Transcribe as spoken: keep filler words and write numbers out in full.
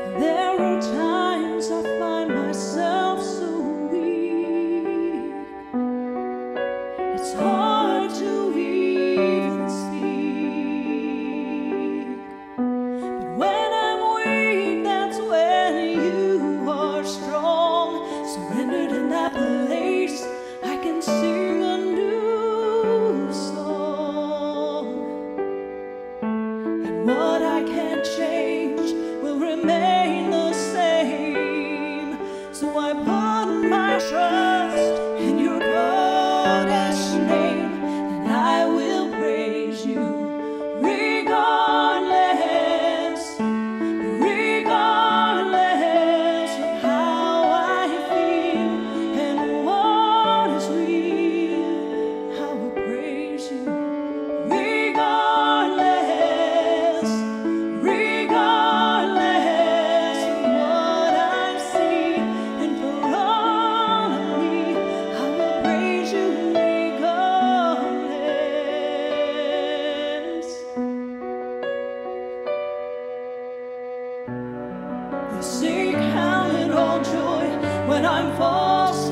There are times I find myself so weak, it's hard to even speak. But when I'm weak, that's when you are strong. Surrendered in that place, I can sing a new song. And what I can't change will remain the same. So I put my trust in your goddess name, and I will praise you regardless, regardless of how I feel and what is real. I will praise you regardless, regardless of what I see in front of me. I will praise you regardless. They say count it all joy when I'm false